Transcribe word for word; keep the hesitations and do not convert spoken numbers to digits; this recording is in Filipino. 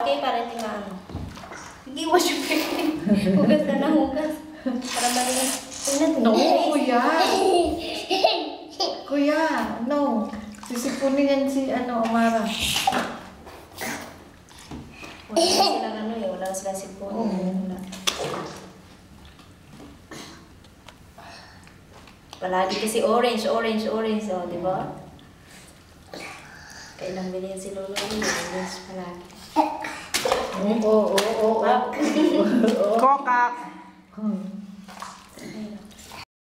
Okay, para hindi maano. Hindi, wash your face. Hugas na na, hugas. Para malinis. No, kuya. Kuya, no. Sisipunin yan si ano, Amara. Wala na silang ano eh, wala silang sipon. Wala. Palagi kasi orange, orange, orange, oh, di ba? Kailang bilhin si Lolo yun, orange palagi. Oo, oo, oo. Kokak. Hmm.